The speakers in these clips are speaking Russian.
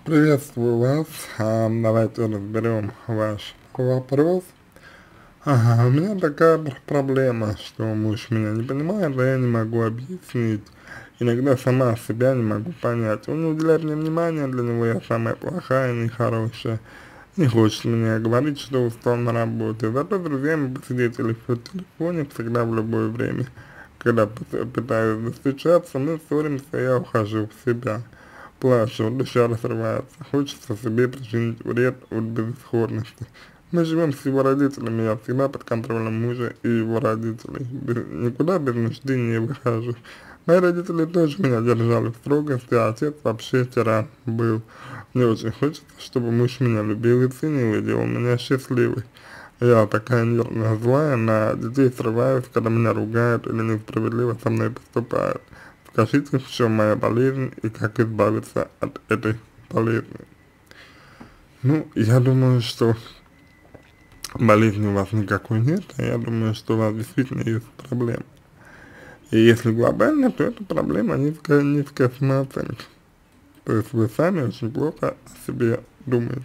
Приветствую вас. Давайте разберем ваш вопрос. Ага, у меня такая проблема, что муж меня не понимает, а я не могу объяснить. Иногда сама себя не могу понять. Он не уделяет мне внимания, для него я самая плохая, нехорошая. Не хочет мне говорить, что устал на работе. Зато с друзьями посидеть или в телефоне всегда в любое время. Когда пытаюсь достучаться, мы ссоримся, я ухожу в себя. Плачу, душа разрывается, хочется себе причинить вред от безысходности. Мы живем с его родителями, я всегда под контролем мужа и его родителей. Никуда без нужды не выхожу. Мои родители тоже меня держали в строгости, а отец вообще тиран был. Мне очень хочется, чтобы муж меня любил и ценил, и делал меня счастливой. Я такая нервная, злая, на детей срываюсь, когда меня ругают или несправедливо со мной поступают. Скажите, в чем моя болезнь и как избавиться от этой болезни? Ну, я думаю, что болезни у вас никакой нет, а я думаю, что у вас действительно есть проблема. И если глобально, то это проблема низкая самооценка. То есть вы сами очень плохо о себе думаете.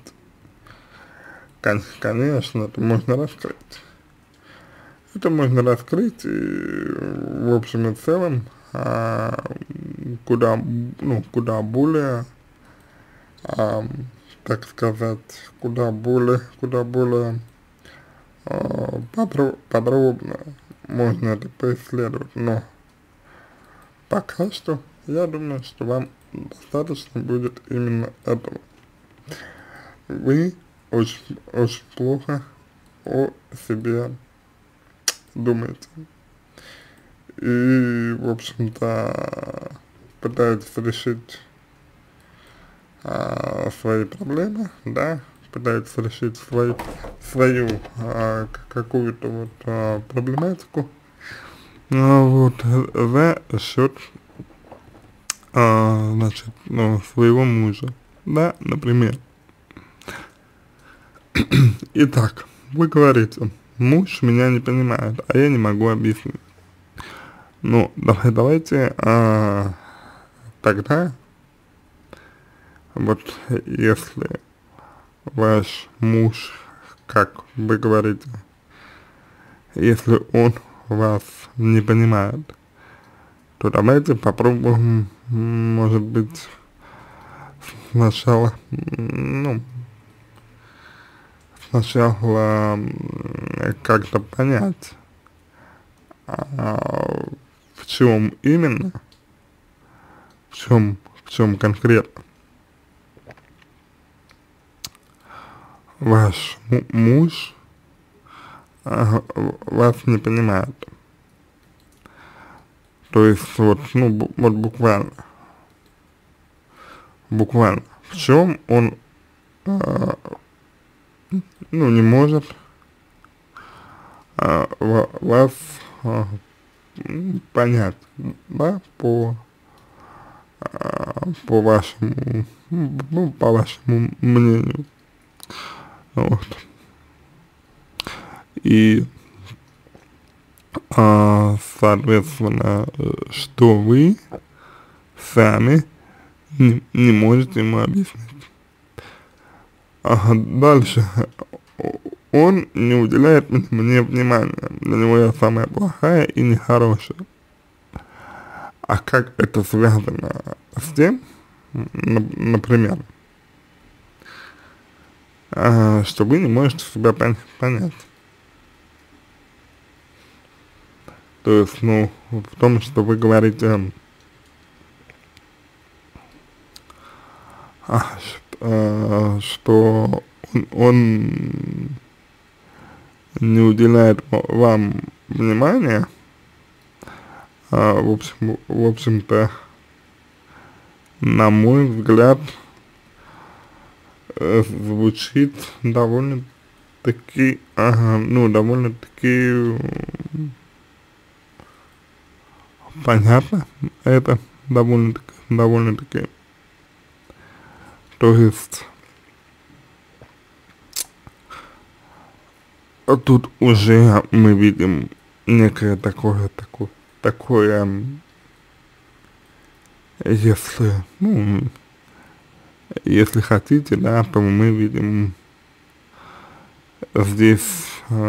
Конечно, это можно раскрыть. Это можно раскрыть и в общем и целом куда более, а, так сказать, куда более подробно можно это поисследовать, но пока что я думаю, что вам достаточно будет именно этого. Вы очень плохо о себе думаете. И, в общем-то, пытаетесь решить свои проблемы, да, пытаетесь решить свою какую-то вот проблематику, вот, за счет, значит, своего мужа, да, например. Итак, вы говорите, муж меня не понимает, а я не могу объяснить. Ну, давайте тогда, вот если ваш муж, как вы говорите, если он вас не понимает, то давайте попробуем, может быть, сначала, как-то понять, в чем именно, в чем конкретно ваш муж вас не понимает. То есть вот, вот буквально, в чем он, не может вас понять, да, по вашему, по вашему мнению, вот. И, соответственно, что вы сами не можете ему объяснить. Дальше. Он не уделяет мне внимания, для него я самая плохая и нехорошая. А как это связано с тем, например, что вы не можете себя понять. То есть, в том, что вы говорите, что он не уделяет вам внимания, в общем-то, на мой взгляд, звучит довольно-таки, довольно-таки понятно, это довольно-таки, то есть, тут уже мы видим некое такое, если, Если хотите, да, то мы видим здесь,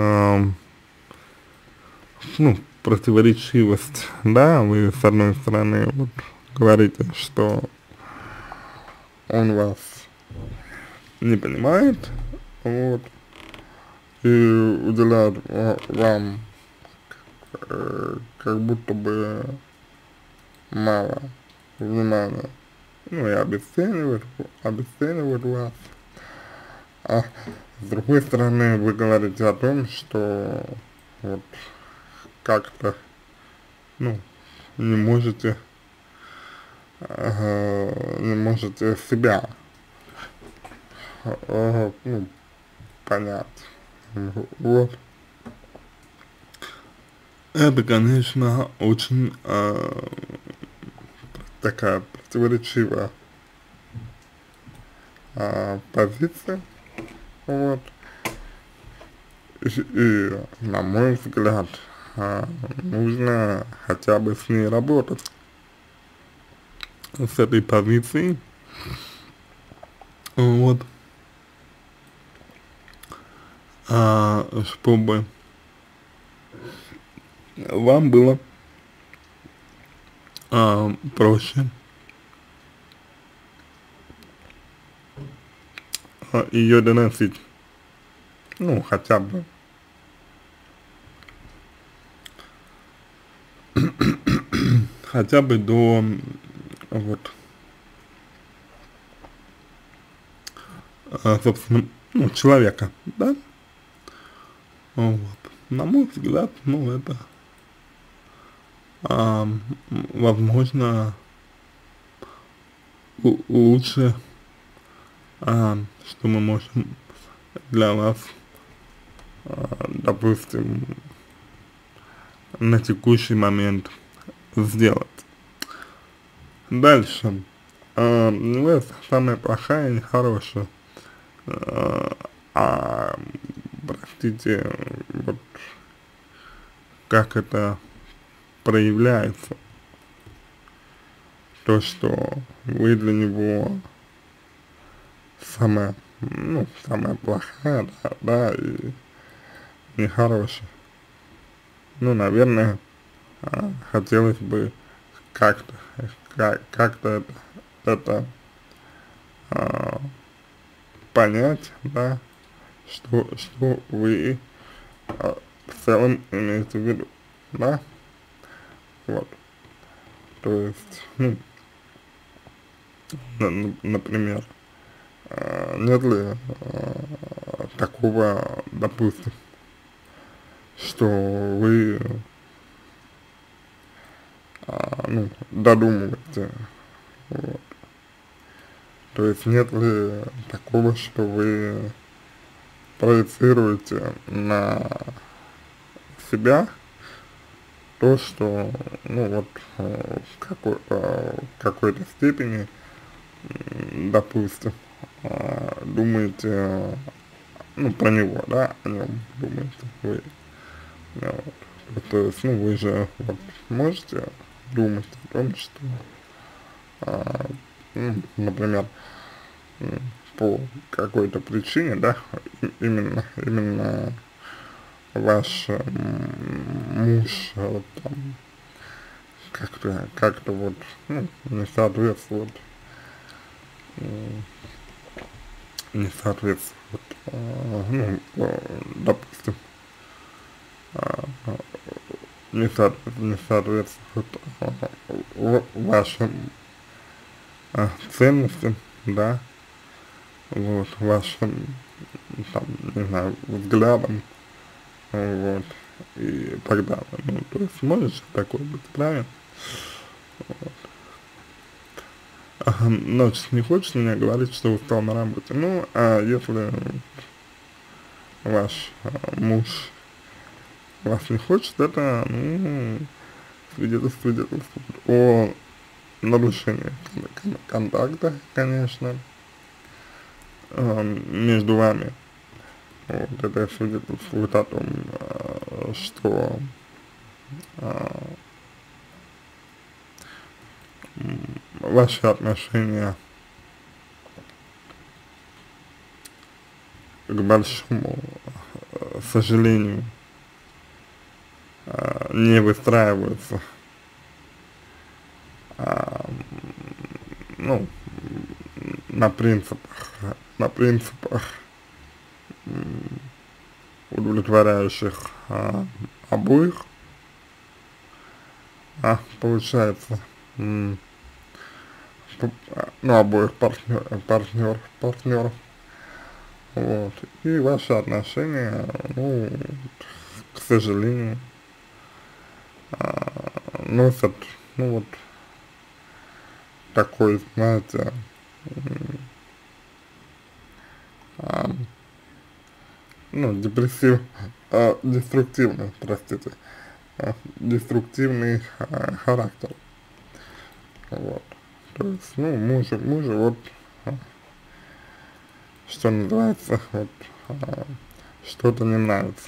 ну, противоречивость, да, вы с одной стороны вот говорите, что он вас не понимает, вот, и уделяет вам как будто бы мало внимания, ну и обесценивает вас. А с другой стороны, вы говорите о том, что вот как-то, ну, не можете, не можете себя, ну, понять. Вот. Это, конечно, очень такая противоречивая позиция. Вот. И на мой взгляд, нужно хотя бы с ней работать, с этой позицией, вот, чтобы вам было проще ее доносить, ну, хотя бы до, вот, собственно, ну, человека, да, вот, на мой взгляд, ну, это, возможно, лучше, что мы можем для вас, допустим, на текущий момент сделать. Дальше. Не самая плохая и нехорошая. Простите, вот как это проявляется. То, что вы для него самая, ну, самая плохая, да, и нехорошая. Ну, наверное, хотелось бы как-то, как-то это понять, да, что вы в целом имеете в виду, да, вот, то есть, ну, например, нет ли такого, допустим, что вы, ну, додумываете, вот. То есть нет ли такого, что вы проецируете на себя то, что, ну вот, в какой-то степени, допустим, думаете, ну, про него, да, о нем думаете вы, вот. То есть, ну, вы же вот можете думать о том, что, ну, например, по какой-то причине, да, именно ваш муж вот, там, как-то вот, ну, не соответствует, ну, допустим, а, не соответствует вашим ценностям, да, вот, вашим, там, не знаю, взглядам, вот, и так далее. Ну, то есть, может такое быть, правильно? Вот. Ночь не хочет мне говорить, что устал на работе. Ну, а если ваш муж вас не хочет, это, ну, свидетельствует о нарушении контакта, конечно, между вами. Вот, это свидетельствует о том, что ваши отношения к большому сожалению, не выстраиваются, а, ну, на принципах удовлетворяющих обоих, получается, ну, обоих партнеров, вот, и ваши отношения, ну, к сожалению, носят, ну, вот, такой, знаете, ну, деструктивный, простите, деструктивный характер, вот, то есть, ну, мужу вот, что называется, вот, что-то не нравится,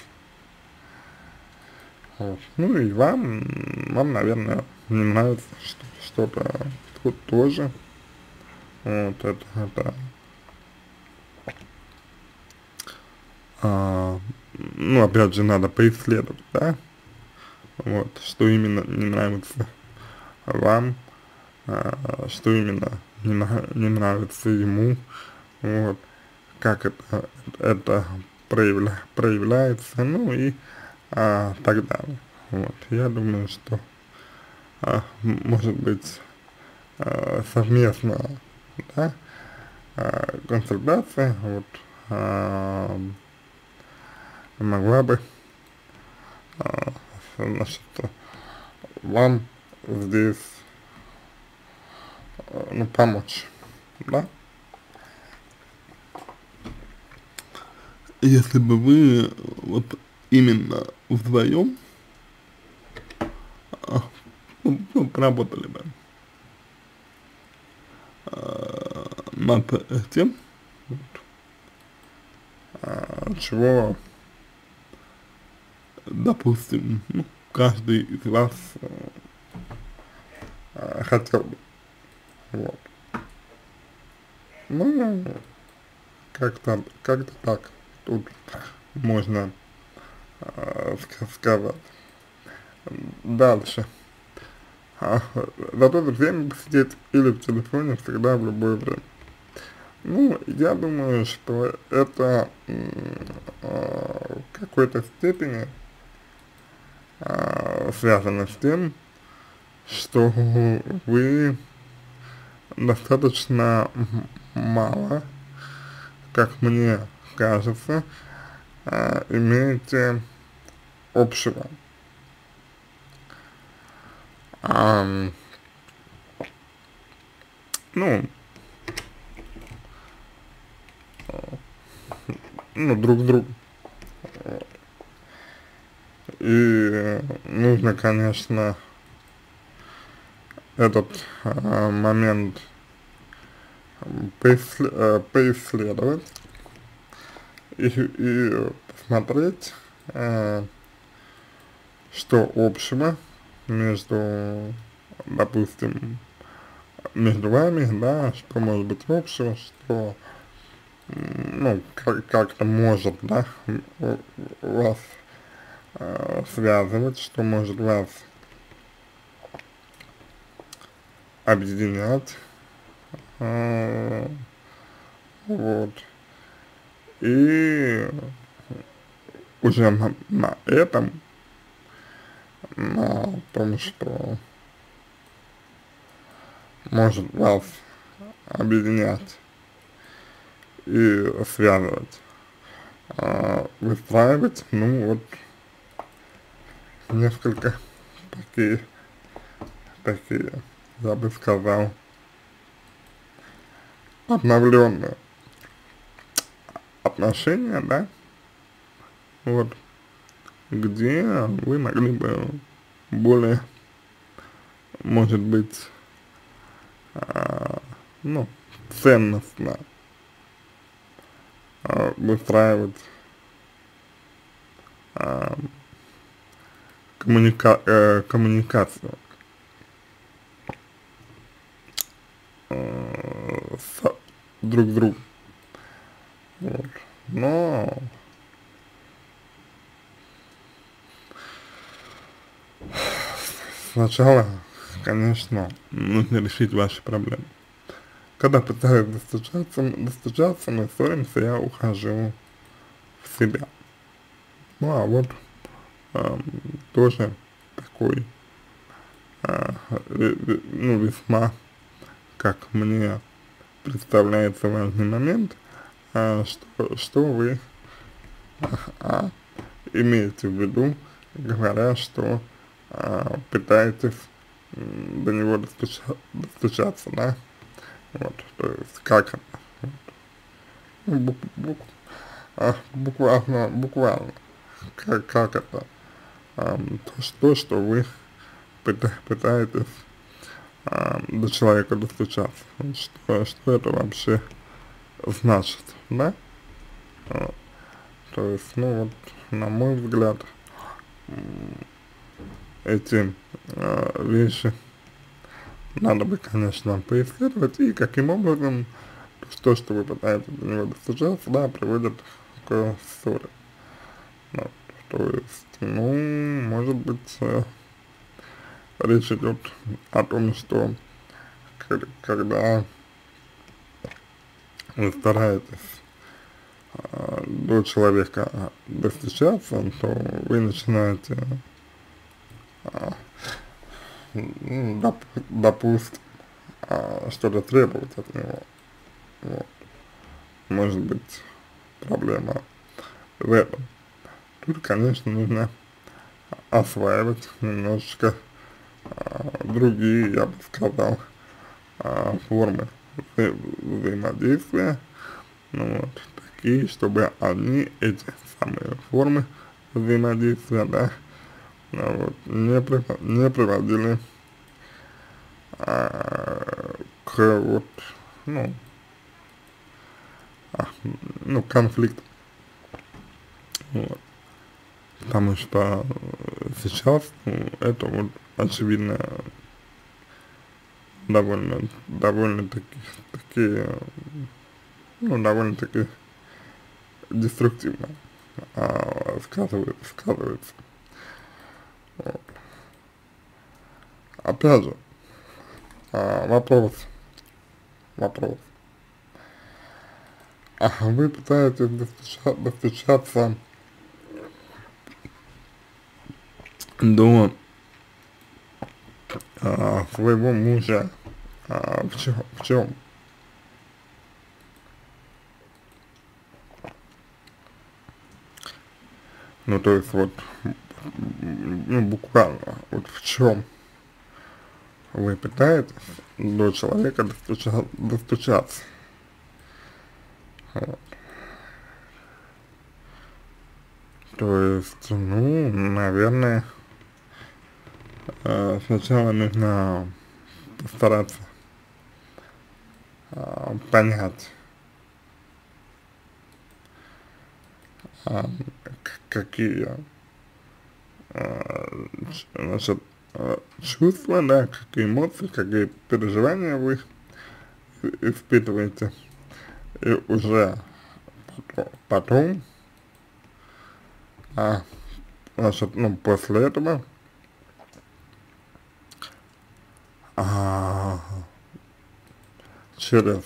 вот, ну, и вам, наверное, не нравится что-то тут тоже, вот, ну, опять же, надо поисследовать, да, вот, что именно не нравится вам, что именно не нравится ему, вот, как это проявляется, ну и так далее. Вот, я думаю, что может быть совместно, да, консультация, вот, могла бы, значит, вам здесь, ну, помочь, да? Если бы вы вот именно вдвоем ну, поработали бы над тем, чего, допустим, ну, каждый из вас хотел бы, вот. Ну, как-то так тут можно сказать. Дальше. Зато время посидеть или в телефоне всегда в любое время. Ну, я думаю, что это в какой-то степени связано с тем, что вы достаточно мало, как мне кажется, имеете общего. Ну, друг с другом. И нужно, конечно, этот момент поисследовать и посмотреть, что общего между, допустим, между вами, да, что может быть общего, что, ну, как-то может, да, вас связывать, что может вас объединять, вот, и уже на этом, на том, что может вас объединять и связывать, выстраивать, ну, вот, несколько такие, я бы сказал, обновленные отношения, да, вот, где вы могли бы более, может быть, ну, ценностно выстраивать коммуникацию с друг с другом, вот. но сначала, конечно, нужно решить ваши проблемы. Когда пытаюсь достучаться, мы ссоримся, я ухожу в себя. Ну, а вот ам, тоже такой, ну, весьма, как мне представляется, важный момент, что вы имеете в виду, говоря, что пытаетесь до него достучаться, да? Вот, то есть как это? Ну, буквально, как это? То, что вы пытаетесь до человека достучаться. Что это вообще значит, да? Вот. То есть, ну вот, на мой взгляд, эти вещи надо бы, конечно, поисследовать, и каким образом то, что вы пытаетесь до него достучаться, да, приводит к ссоре. Вот. То есть, ну, может быть, речь идет о том, что когда вы стараетесь до человека достучаться, то вы начинаете, допустим, что-то требовать от него. Вот. Может быть, проблема в этом. Тут, конечно, нужно осваивать немножечко другие, я бы сказал, формы взаимодействия, ну вот, такие, чтобы они, эти самые формы взаимодействия, да, ну вот, не приводили к вот, ну, конфликту, вот, потому что сейчас, ну, это вот очевидно довольно-таки, ну, довольно-таки деструктивно сказывается. Вот. Опять же, вопрос, вы пытаетесь достучаться до своего мужа в чем? Ну, то есть, вот, ну, буквально, вот в чем вы пытаетесь до человека достучаться. Вот. То есть, ну, наверное, сначала нужно постараться понять, какие значит, чувства, да, какие эмоции, какие переживания вы испытываете, и уже потом, значит, ну, после этого, через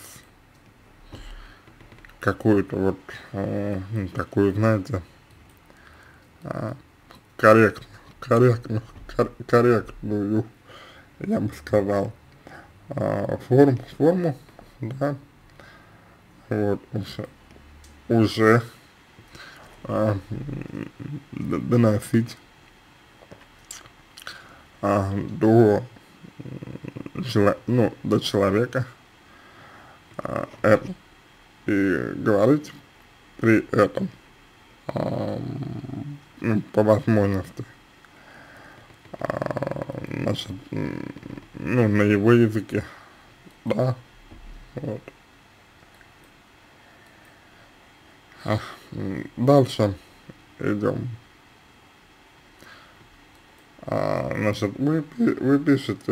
какую-то вот, такую, знаете, а, коррект, корректную, я бы сказал, форму, да, вот, уже доносить до, до человека это, и говорить при этом, ну, по возможности, значит, ну, на его языке, да, вот. Дальше идем. Значит, вы пишете,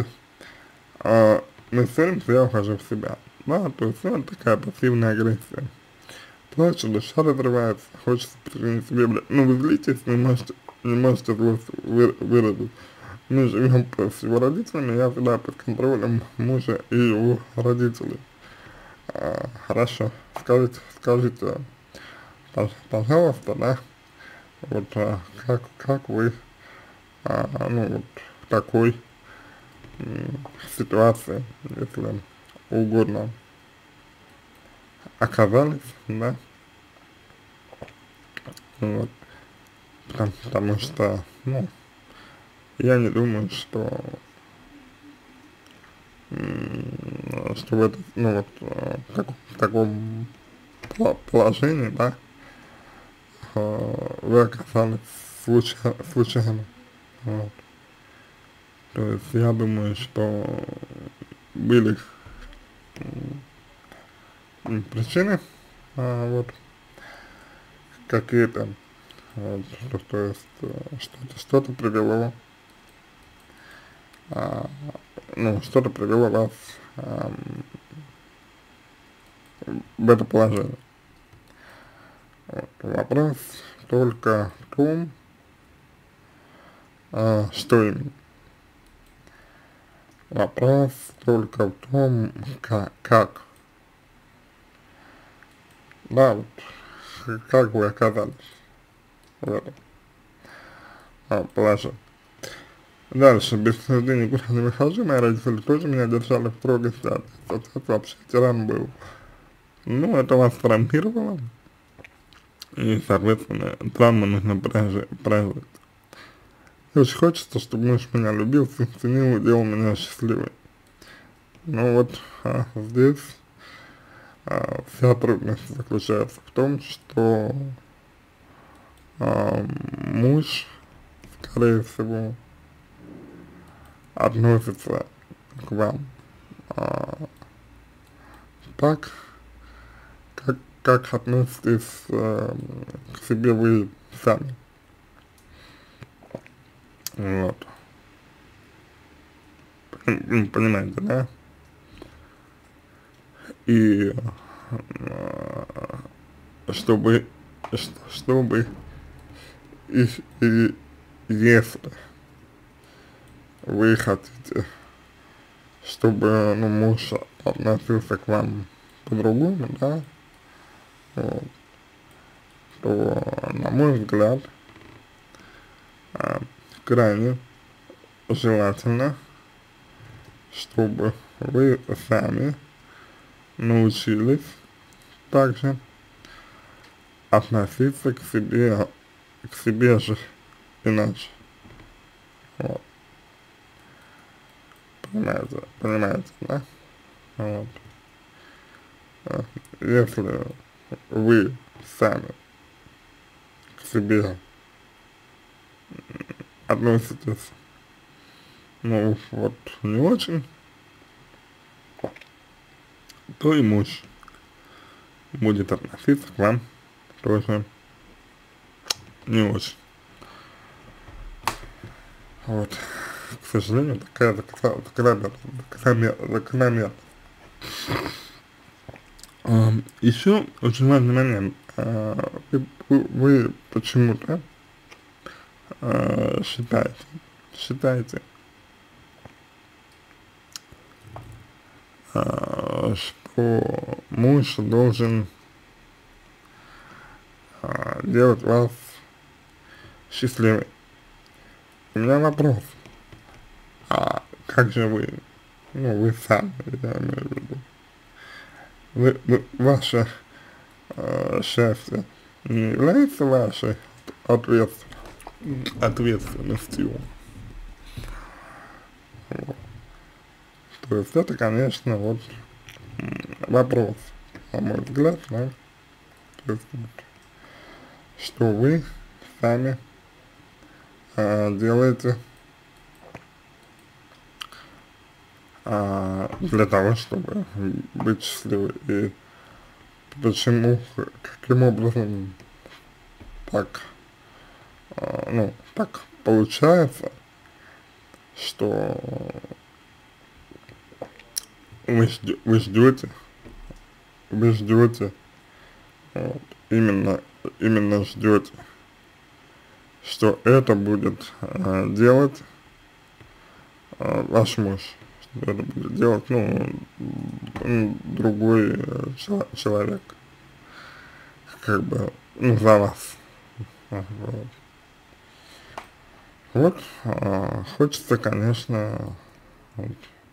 мы ссоримся, я ухожу в себя, да, то есть, ну, такая пассивная агрессия. плачет, душа разрывается, хочется причинить себе, ну, вы злитесь, не можете злость выразить. Мы живем с его родителями, я всегда под контролем мужа и его родителей. Хорошо, скажите, пожалуйста, да, вот как вы, ну, вот в такой ситуации, если угодно, оказались, да, вот, потому что, ну, я не думаю, что в это, ну вот, в таком положении, да, вы оказались случайно, вот. То есть я думаю, что были причины, вот, какие-то, вот, то есть что-то привело, а, ну, что-то привело вас в это положение. Вот. Вопрос только в том, что именно. Вопрос только в том, как. Да, вот, как вы оказались в этом положении. Дальше, без суждений никуда не выхожу, мои родители тоже меня держали в строгости, отец вообще тиран был. Ну, это вас травмировало, и, соответственно, травму нужно прожить. И очень хочется, чтобы муж меня любил, ценил и делал меня счастливой. Ну вот, здесь вся трудность заключается в том, что муж, скорее всего, относится к вам так, как относитесь к себе вы сами. Вот. Понимаете, да? И чтобы, и если вы хотите, чтобы, ну, муж относился к вам по-другому, да, вот, то, на мой взгляд, крайне желательно, чтобы вы сами научились также относиться к себе же иначе. Вот. Понимаете, да? Вот. Если вы сами к себе относитесь, ну, вот, не очень, то и муж будет относиться к вам тоже не очень. Вот. К сожалению, такая закономерность. Еще очень важный момент. Вы почему-то считаете, что муж должен делать вас счастливой. У меня вопрос, как же вы, ну, вы сами, я имею в виду, ваше счастье не является вашей ответственностью? Вот. То есть это, конечно, вот вопрос, на мой взгляд, да, то есть, вот, что вы сами делаете для того, чтобы быть счастливой, и почему, каким образом так, ну, так получается, что вы ждете вот, именно ждете, что это будет делать ваш муж, что это будет делать, ну, другой человек, как бы, ну, за вас. Вот. Вот, хочется, конечно, вот,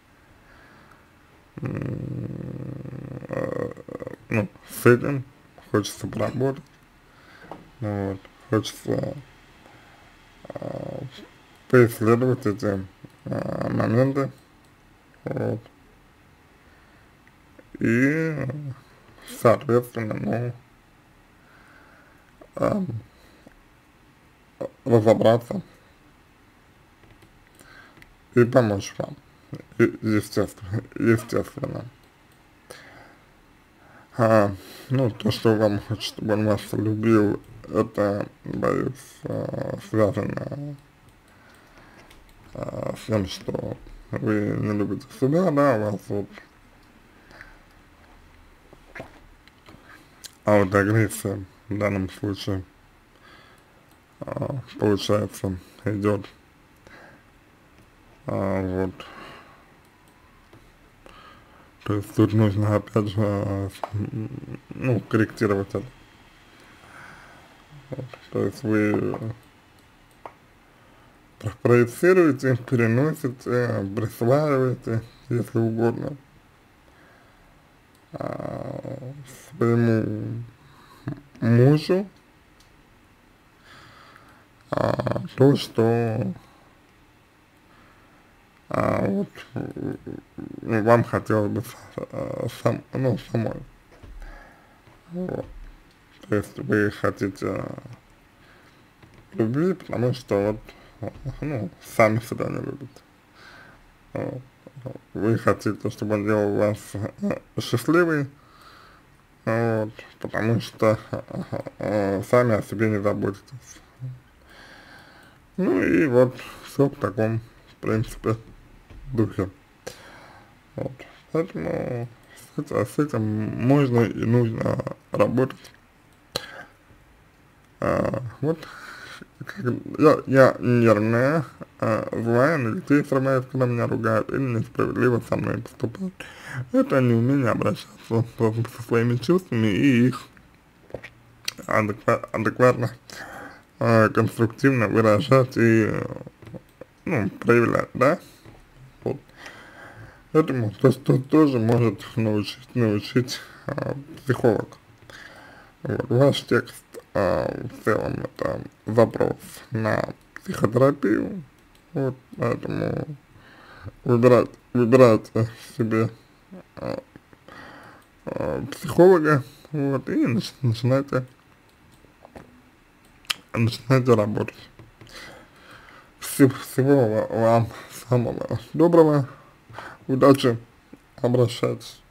ну, с этим хочется поработать, ну, вот, хочется поисследовать эти моменты, вот, и, соответственно, ну, разобраться и помочь вам, естественно. Ну, то, что вам хочет, чтобы он вас любил, это, боюсь, связано с тем, что вы не любите себя, да, у вас вот аутоагрессия в данном случае, получается, идет, вот. То есть тут нужно, опять же, ну, корректировать это. Вот. То есть вы проецируете, переносите, присваиваете, если угодно, своему мужу то, что вот вам хотелось бы ну, самой. Вот. То есть вы хотите любви, потому что вот, ну, сами себя не любите. Вот. Вы хотите, чтобы он делал вас счастливой, вот, потому что сами о себе не заботитесь. Ну и вот все в таком, в принципе, духе. Вот. Поэтому с этим можно и нужно работать. Вот, я нервная, злая, на детей срываюсь, когда меня ругают, или несправедливо со мной поступают. Это неумение обращаться со своими чувствами и их адекватно, конструктивно выражать и, ну, проявлять, да? Вот. Этому тоже может научить психолог. Вот. Ваш текст в целом это запрос на психотерапию, вот, поэтому выбирайте себе психолога, вот, и начинайте работать. Всего вам самого доброго, удачи, обращайтесь.